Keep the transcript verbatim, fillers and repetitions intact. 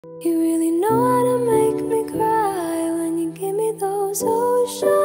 You really know how to make me cry when you give me those ocean